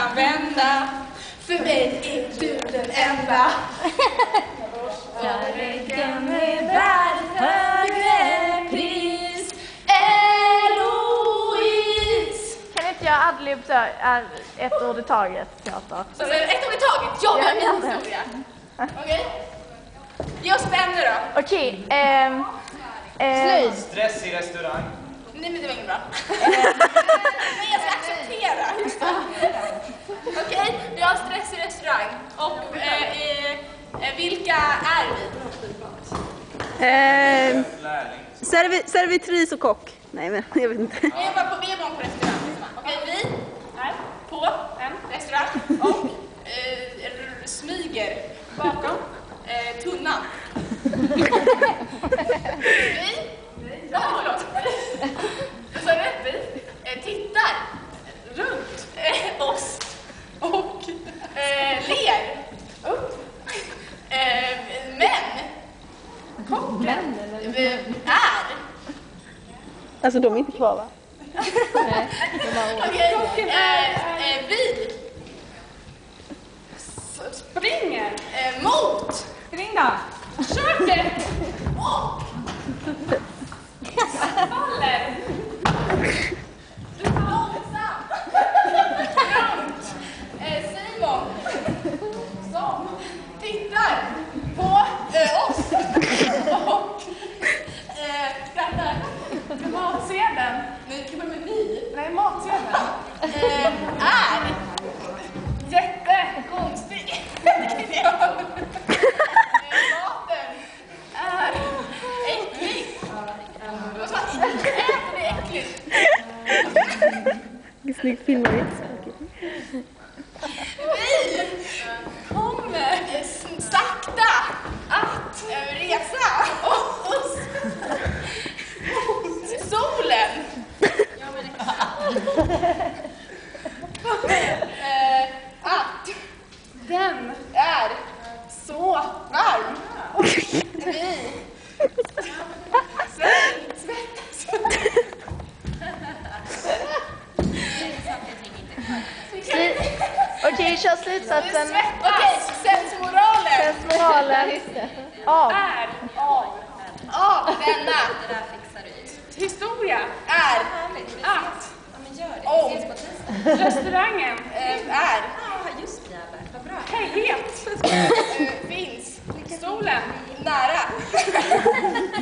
kan vända. För mig är du den enda. Kärleken är värd ett högre pris. Eloise. Kan inte jag adlib så här, ett ord i taget, teater? Så ett ord i taget? Ja, det är min historia. Okej? Ge oss spänner då. Okej. Stress i restaurang. Nej, men det var inget bra. Men jag ska acceptera. Just det. Okej, vi har stress i restaurang. Och vilka är vi? Servitris och kock. Nej, men jag vet inte. Vi är bara på restaurang. Okej, vi är på en restaurang och smyger bakom tunnan. Vi tittar runt oss och ler upp. Men kocken är... Alltså de är inte kvar, va? Okej, vi springer mot köket och faller långsamt runt Simon som tittar på oss och skrattar. Matsedeln, nej, matsedeln är jättekonstig. Maten är äcklig. Vad sa jag? Äter är äckligt. Snyggt filmat. Vi kommer sakta att resa oss mot solen. Att den är så varm. Och vi svettas. Okej, kör slutsatsen. Okej, sensmoralen. Sensmoralen. Av. Är av denna historia är att om restaurangen är het finns solen nära.